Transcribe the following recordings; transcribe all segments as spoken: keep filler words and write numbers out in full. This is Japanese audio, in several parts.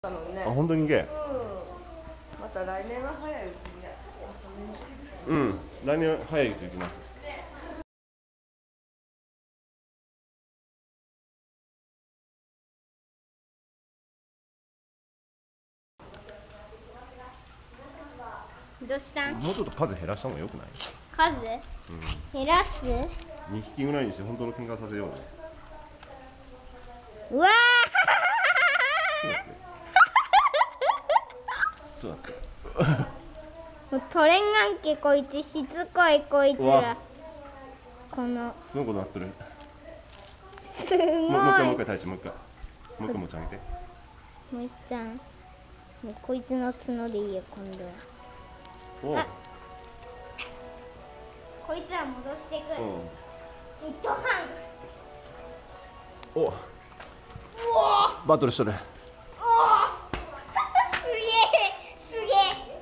たのにね。 あ、本当にけ。 うん。また来年は早いうちにね。 うん、来年早いうちに行きます。 どうしたん？ もうちょっと数減らした方がよくない？ 数、うん、減らす？ にひきぐらいにして本当の喧嘩させようね。 うわちょっと待ってもう取れんがんけこいつ、しつこいこいつら。このすごいことなってる。 すごい。 もう一回もう一回大地もう一回もう一回持ち上げて。 もう一旦もうこいつの角でいいよ今度は。 おあ、こいつら戻してくる。一半。 おおバトルしとる。 おおすげえすげえ。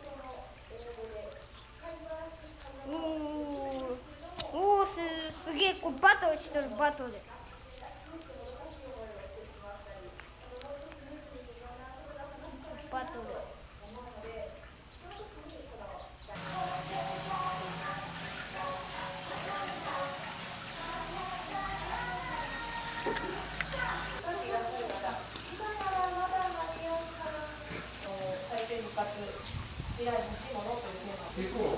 おおおお、すすげえ、こうバトルしとる。バトルバトル。 未来欲しいものというテーマ。